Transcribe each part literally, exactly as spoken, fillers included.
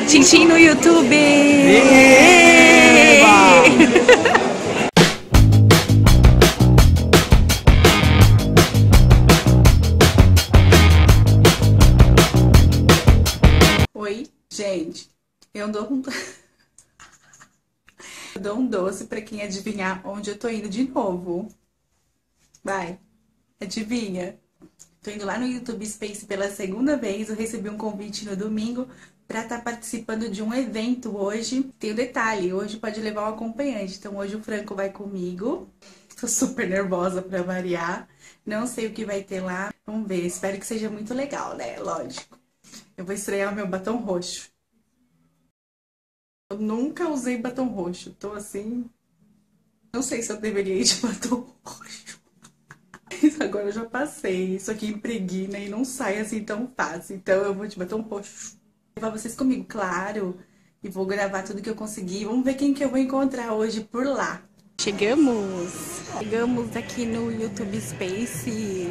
Tintim no YouTube! Oi, gente, eu dou um... eu dou um doce pra quem adivinhar onde eu tô indo de novo. Vai, adivinha? Tô indo lá no YouTube Space pela segunda vez. Eu recebi um convite no domingo pra estar participando de um evento hoje. Tem um detalhe, hoje pode levar um acompanhante. Então hoje o Franco vai comigo. Tô super nervosa pra variar. Não sei o que vai ter lá. Vamos ver, espero que seja muito legal, né? Lógico. Eu vou estrear o meu batom roxo. Eu nunca usei batom roxo. Tô assim... Não sei se eu deveria ir de batom roxo. Agora eu já passei. Isso aqui impregna e não sai assim tão fácil. Então eu vou de batom roxo. Vou levar vocês comigo, claro. E vou gravar tudo que eu conseguir. Vamos ver quem que eu vou encontrar hoje por lá. Chegamos! Chegamos aqui no YouTube Space.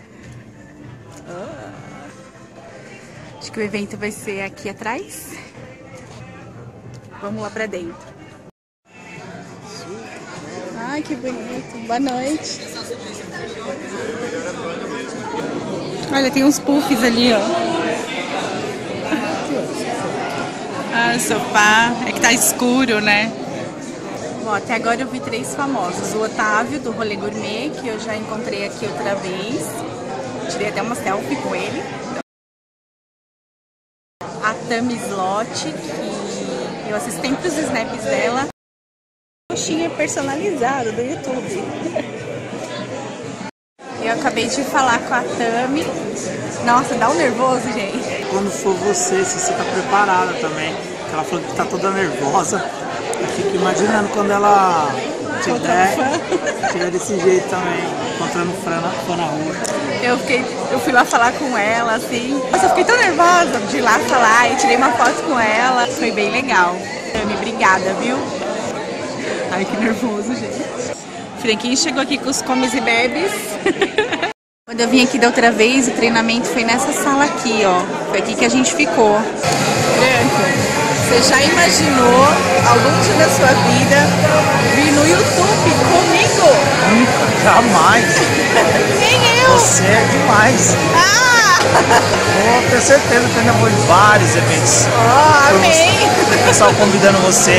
Oh. Acho que o evento vai ser aqui atrás. Vamos lá pra dentro. Ai, que bonito. Boa noite. Olha, tem uns puffs ali, ó. Ah, o sofá. É que tá escuro, né? Bom, até agora eu vi três famosos. O Otávio, do Rolê Gourmet, que eu já encontrei aqui outra vez. Tirei até uma selfie com ele. A Tami Slot, que eu assisto sempre os snaps dela. Coxinha personalizada do YouTube. Eu acabei de falar com a Tami. Nossa, dá um nervoso, gente. Quando for você, se você tá preparada também. Porque ela falou que tá toda nervosa. Eu fico imaginando quando ela tiver, tiver desse jeito também, encontrando fã na, fã na rua. Eu, fiquei, eu fui lá falar com ela, assim. Nossa, eu fiquei tão nervosa de ir lá falar. Eu tirei uma foto com ela. Foi bem legal. Tami, obrigada, viu? Ai, que nervoso, gente. Franquinho chegou aqui com os comes e bebes. Quando eu vim aqui da outra vez, o treinamento foi nessa sala aqui, ó. Foi aqui que a gente ficou. Franco, você já imaginou algum dia da sua vida vir no YouTube comigo? Nunca, jamais. Nem eu. Você é demais. Ah! Vou ter certeza que ainda vou em vários eventos. Oh, amém. O pessoal convidando você.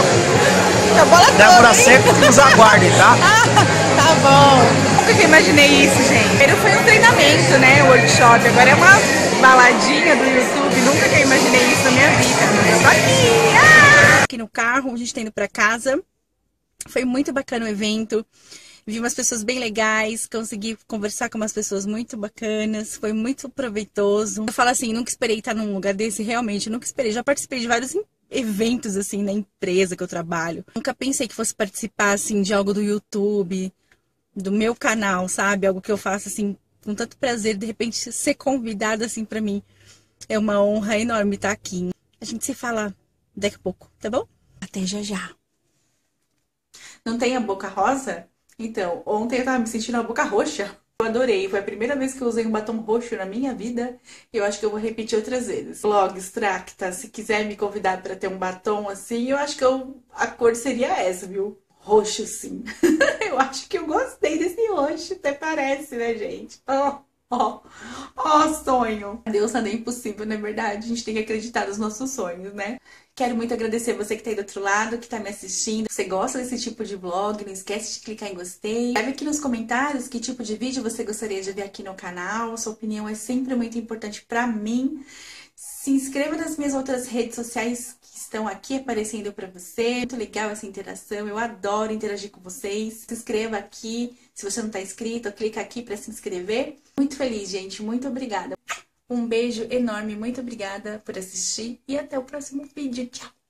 A bola Débora Seco, nos aguardem, tá? Tá bom. Nunca que eu imaginei isso, gente. Primeiro foi um treinamento, né? Um workshop. Agora é uma baladinha do YouTube. Nunca que eu imaginei isso na minha vida. Eu tô aqui. Ah! Aqui no carro, a gente tá indo pra casa. Foi muito bacana o evento. Vi umas pessoas bem legais. Consegui conversar com umas pessoas muito bacanas. Foi muito proveitoso. Eu falo assim, nunca esperei estar num lugar desse. Realmente, nunca esperei. Já participei de vários eventos, assim, na empresa que eu trabalho. Nunca pensei que fosse participar, assim, de algo do YouTube, do meu canal, sabe? Algo que eu faço, assim, com tanto prazer. De repente, ser convidada, assim, pra mim é uma honra enorme estar aqui. A gente se fala daqui a pouco, tá bom? Até já já. Não tem a boca rosa? Então, ontem eu tava me sentindo a boca roxa. Eu adorei, foi a primeira vez que eu usei um batom roxo na minha vida. Eu acho que eu vou repetir outras vezes. Vlogs, Tracta, se quiser me convidar pra ter um batom assim, eu acho que eu, a cor seria essa, viu? Roxo, sim. Eu acho que eu gostei desse roxo, até parece, né, gente? Ó, ó, ó, sonho. Deus nada é impossível, não é verdade? A gente tem que acreditar nos nossos sonhos, né? Quero muito agradecer você que tá aí do outro lado, que tá me assistindo. Se você gosta desse tipo de vlog, não esquece de clicar em gostei. Escreve aqui nos comentários que tipo de vídeo você gostaria de ver aqui no canal. Sua opinião é sempre muito importante pra mim. Se inscreva nas minhas outras redes sociais que estão aqui aparecendo pra você. Muito legal essa interação, eu adoro interagir com vocês. Se inscreva aqui, se você não tá inscrito, clica aqui pra se inscrever. Muito feliz, gente, muito obrigada. Um beijo enorme, muito obrigada por assistir e até o próximo vídeo. Tchau!